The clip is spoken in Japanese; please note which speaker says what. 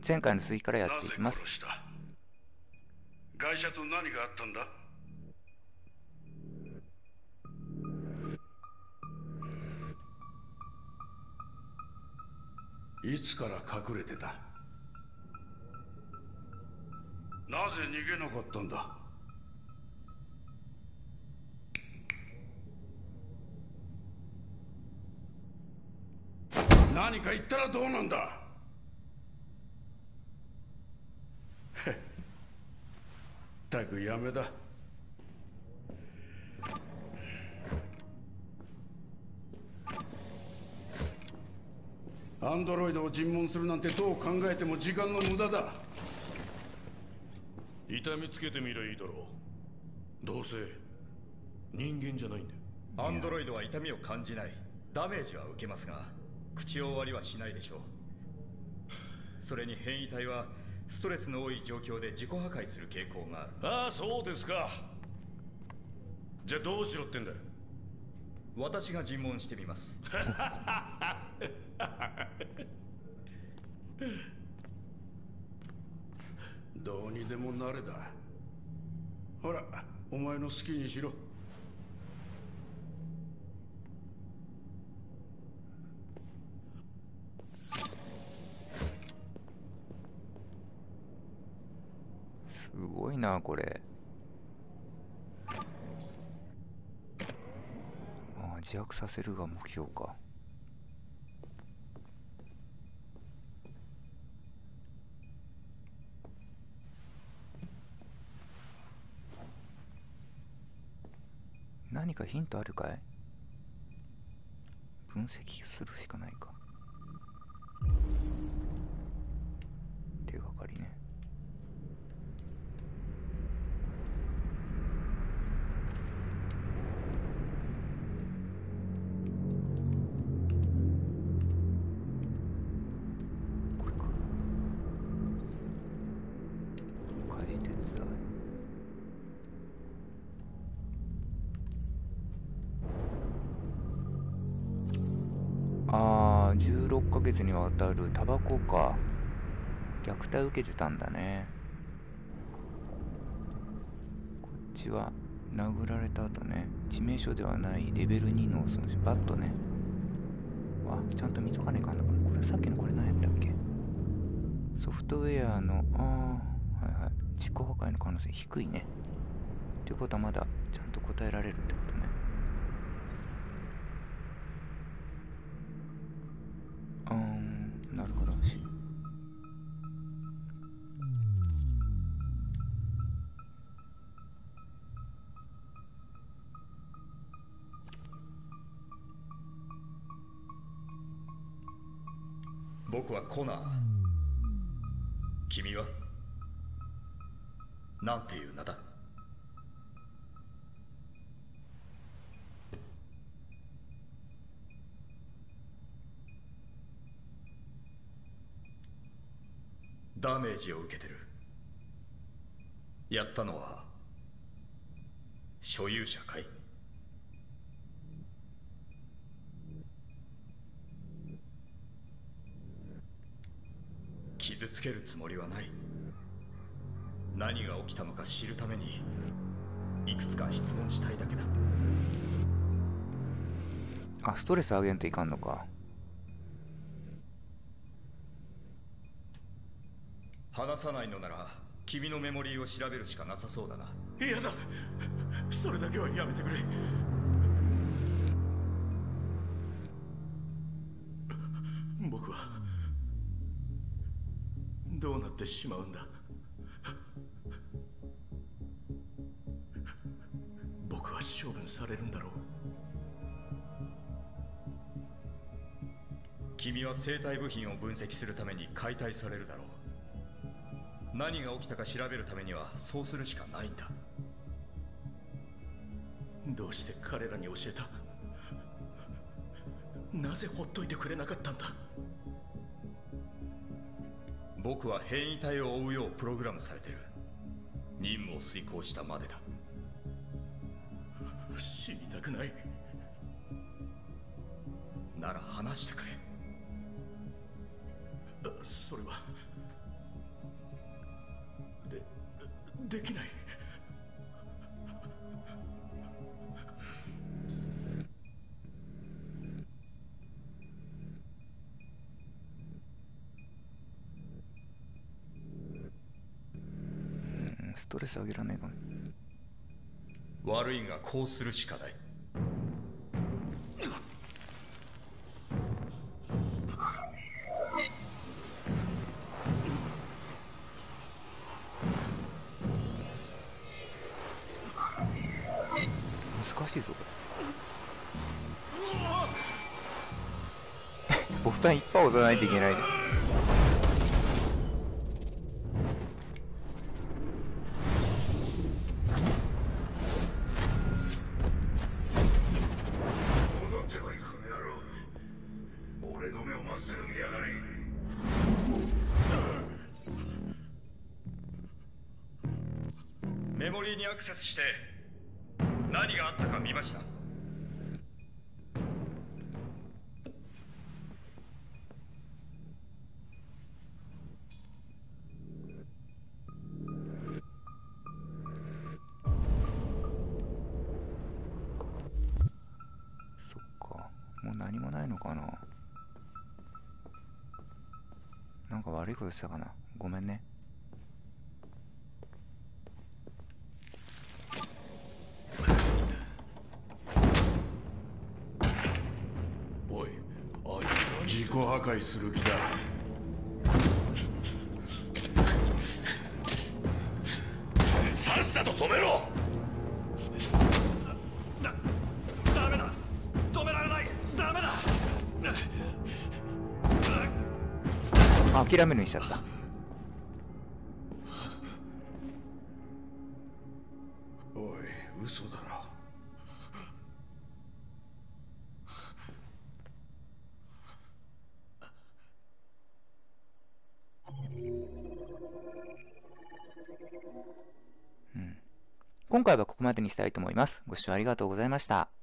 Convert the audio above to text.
Speaker 1: 前回の続きからやっていきます。
Speaker 2: なぜ殺した？ガイシャと何があったんだ？いつから隠れてた？なぜ逃げなかったんだ？何か言ったらどうなんだ？ったくやめだ。アンドロイドを尋問するなんてどう考えても時間の無駄だ。
Speaker 3: 痛みつけてみりゃいいだろう。どうせ人間じゃないんだよ。
Speaker 4: アンドロイドは痛みを感じない。ダメージは受けますが口を割りはしないでしょう。それに変異体はストレスの多い状況で自己破壊する傾向がある。
Speaker 3: ああ、そうですか。じゃあどうしろってんだよ。
Speaker 4: 私が尋問してみます。
Speaker 2: どうにでもなれだ。ほら、お前の好きにしろ。
Speaker 1: すごいなこれ。ああ、自白させるが目標か。何かヒントあるかい？分析するしかないか。手がかりね。これか。家事手伝い。ああ、16ヶ月にわたるタバコか。虐待受けてたんだね。こっちは殴られた後ね。致命傷ではないレベル2のそのバットね。あ、ちゃんと見とかねえかんのかな。これさっきのこれ何やったっけ？ソフトウェアの、はいはい。自己破壊の可能性低いね。ってことはまだちゃんと答えられるってことね。なるほど。
Speaker 4: 僕はコナー。君はなんていう名だ？ダメージを受けてる。やったのは所有者かい？傷つけるつもりはない。何が起きたのか知るためにいくつか質問したいだけだ。
Speaker 1: あ、ストレス上げんといかんのか。
Speaker 4: 話さないのなら君のメモリーを調べるしかなさそうだな。
Speaker 3: 嫌だ、それだけはやめてくれ。僕はどうなってしまうんだ？僕は処分されるんだろう。
Speaker 4: 君は生体部品を分析するために解体されるだろう。何が起きたか調べるためにはそうするしかないんだ。
Speaker 3: どうして彼らに教えた？なぜほっといてくれなかったんだ？
Speaker 4: 僕は変異体を追うようプログラムされてる。任務を遂行したまでだ。
Speaker 3: 死にたくない。
Speaker 4: なら話してくれ。
Speaker 3: それは
Speaker 1: トレス上げられないかも。
Speaker 4: 悪いがこうするしかない。
Speaker 1: 難しいぞこれボタンいっぱい押さないといけないで。
Speaker 3: 戻ってこい、この野郎。俺の目をまっすぐ見やがれ。
Speaker 4: メモリーにアクセスして何があったか見ました。
Speaker 1: そっか、もう何もないのかな。なんか悪いことしたかな。ごめんね。
Speaker 3: おい、あいつ
Speaker 2: 自己破壊する気だ。
Speaker 3: さっさと止めろ。
Speaker 4: ダメだ、止められない、ダメだ。
Speaker 1: 諦めるにしちゃった。
Speaker 2: おい、嘘だろ。
Speaker 1: 今回はここまでにしたいと思います。ご視聴ありがとうございました。